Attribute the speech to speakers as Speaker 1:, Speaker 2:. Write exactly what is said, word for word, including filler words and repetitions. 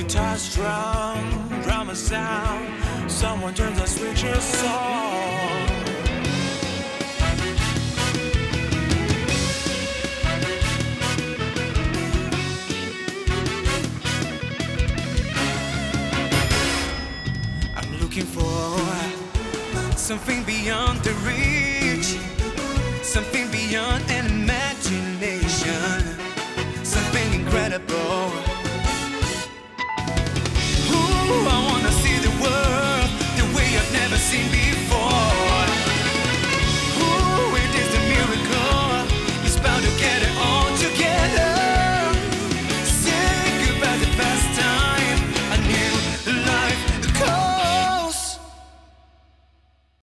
Speaker 1: guitar strum, drama sound. Someone turns a switch a song. I'm looking for something beyond the reach, something beyond and